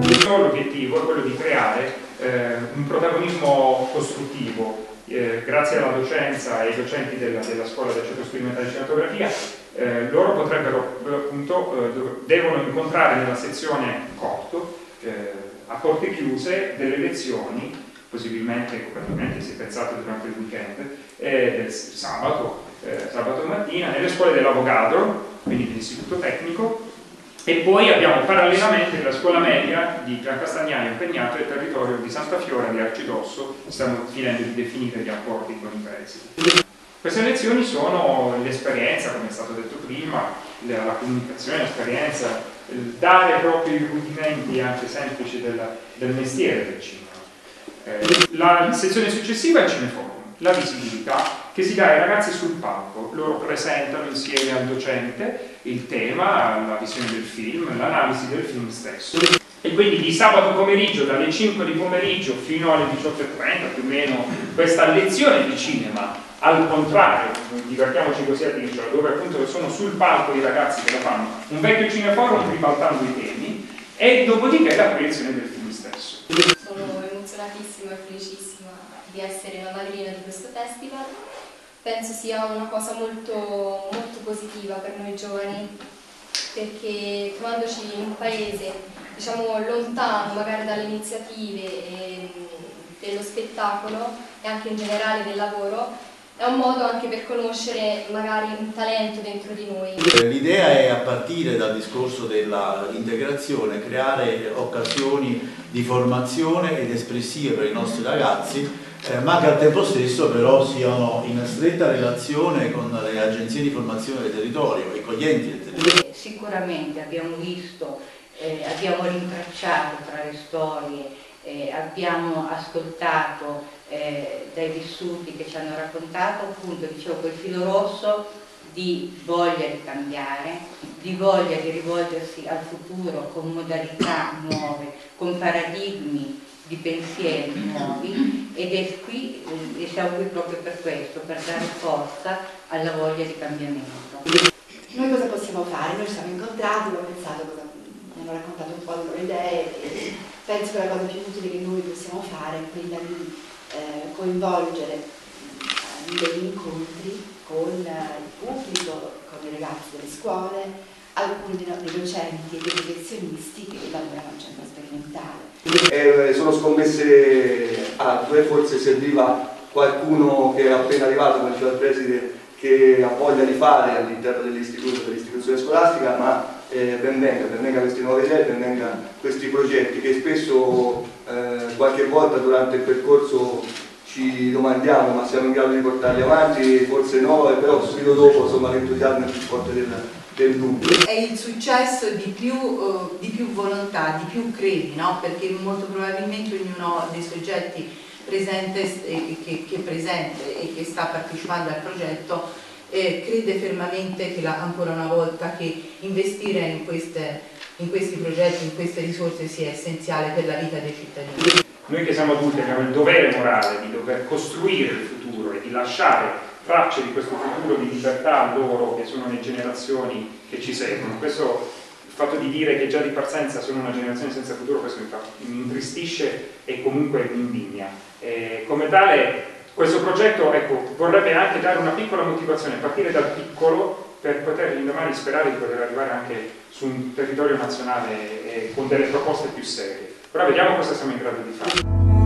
L'obiettivo è quello di creare un protagonismo costruttivo. Grazie alla docenza e ai docenti della scuola del Centro Sperimentale di Cinematografia, loro potrebbero, appunto, devono incontrare nella sezione corto, a porte chiuse, delle lezioni, possibilmente, probabilmente si è pensato durante il weekend, del sabato mattina, nelle scuole dell'Avogadro, quindi dell'istituto tecnico, e poi abbiamo parallelamente la scuola media di Giancastagnaio impegnato e il territorio di Santa Fiora di Arcidosso. Stiamo finendo di definire gli accordi con i paesi. Queste lezioni sono l'esperienza, come è stato detto prima, la comunicazione, l'esperienza, dare proprio i rudimenti anche semplici del mestiere del cinema. La sezione successiva è il cineforum, la visibilità che si dà ai ragazzi sul palco. Loro presentano insieme al docente il tema, la visione del film, l'analisi del film stesso. E quindi di sabato pomeriggio, dalle 5 di pomeriggio fino alle 18:30 più o meno, questa lezione di cinema, al contrario, divertiamoci così a dircelo, dove appunto sono sul palco i ragazzi che la fanno, un vecchio cineforum ribaltando i temi, e dopodiché la proiezione del film stesso. Sono emozionatissima e felicissima di essere la madrina di questo festival. Penso sia una cosa molto, molto positiva per noi giovani, perché trovandoci in un paese, diciamo, lontano magari dalle iniziative dello spettacolo e anche in generale del lavoro, è un modo anche per conoscere magari un talento dentro di noi. L'idea è, a partire dal discorso dell'integrazione, creare occasioni di formazione ed espressive per i nostri ragazzi, ma che al tempo stesso però siano in stretta relazione con le agenzie di formazione del territorio e con gli enti del territorio. Sicuramente abbiamo visto, abbiamo rintracciato tra le storie, abbiamo ascoltato dai vissuti che ci hanno raccontato, appunto, dicevo, quel filo rosso di voglia di cambiare, di voglia di rivolgersi al futuro con modalità nuove, con paradigmi di pensieri nuovi, ed è qui, e siamo qui proprio per questo, per dare forza alla voglia di cambiamento. Noi cosa possiamo fare? Noi ci siamo incontrati, abbiamo pensato, mi hanno raccontato un po' le loro idee, e penso che la cosa più utile che noi possiamo fare è quella di coinvolgere degli incontri con il pubblico, con i ragazzi delle scuole, alcuni dei docenti e dei professionisti che lavorano al centro sperimentale. Sono scommesse altre, forse serviva qualcuno che è appena arrivato, come diceva il preside, che ha voglia di fare all'interno dell'istituto, dell'istituzione scolastica, ma ben venga queste nuove idee, ben venga questi progetti che spesso qualche volta durante il percorso ci domandiamo ma siamo in grado di portarli avanti, forse no, però subito dopo insomma l'entusiasmo è più forte del dubbio. È il successo di più volontà, di più credi, no? Perché molto probabilmente ognuno dei soggetti presente, che è presente e che sta partecipando al progetto crede fermamente che ancora una volta che investire in questi progetti, in queste risorse sia essenziale per la vita dei cittadini. Noi che siamo adulti abbiamo il dovere morale di dover costruire il futuro e di lasciare tracce di questo futuro di libertà a loro che sono le generazioni che ci seguono. Questo, il fatto di dire che già di partenza sono una generazione senza futuro, questo mi intristisce e comunque mi indigna. Come tale questo progetto, ecco, vorrebbe anche dare una piccola motivazione, partire dal piccolo per poter indomani sperare di poter arrivare anche su un territorio nazionale con delle proposte più serie. Però vediamo cosa siamo in grado di fare.